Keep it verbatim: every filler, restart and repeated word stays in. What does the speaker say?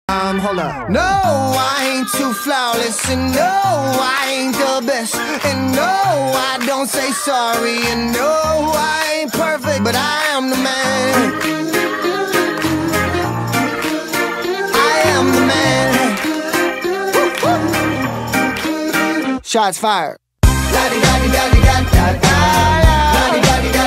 Um, hold up. No, I ain't too flawless, and no, I ain't the best, and no, I don't say sorry, and no, I ain't perfect, but I am the man. I am the man. Shots fired. La di da di da di da da da. La di da di da.